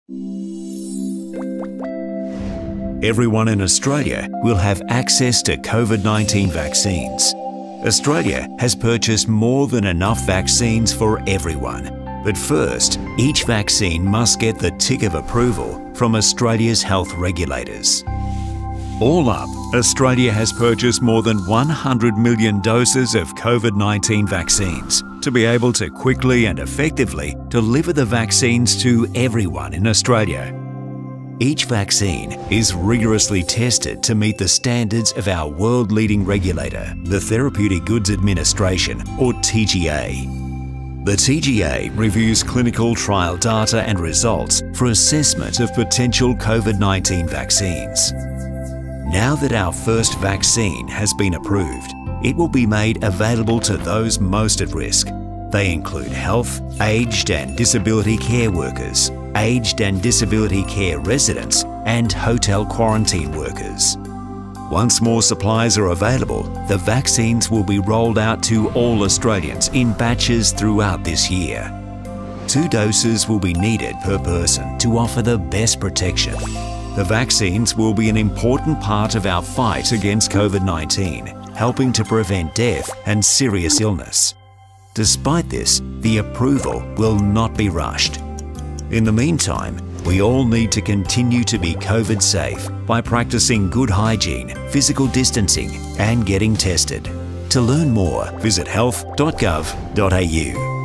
Everyone in Australia will have access to COVID-19 vaccines. Australia has purchased more than enough vaccines for everyone. But first, each vaccine must get the tick of approval from Australia's health regulators. All up, Australia has purchased more than 100 million doses of COVID-19 vaccines to be able to quickly and effectively deliver the vaccines to everyone in Australia. Each vaccine is rigorously tested to meet the standards of our world-leading regulator, the Therapeutic Goods Administration, or TGA. The TGA reviews clinical trial data and results for assessment of potential COVID-19 vaccines. Now that our first vaccine has been approved, it will be made available to those most at risk. They include health, aged and disability care workers, aged and disability care residents, and hotel quarantine workers. Once more supplies are available, the vaccines will be rolled out to all Australians in batches throughout this year. 2 doses will be needed per person to offer the best protection. The vaccines will be an important part of our fight against COVID-19, helping to prevent death and serious illness. Despite this, the approval will not be rushed. In the meantime, we all need to continue to be COVID safe by practicing good hygiene, physical distancing, and getting tested. To learn more, visit health.gov.au.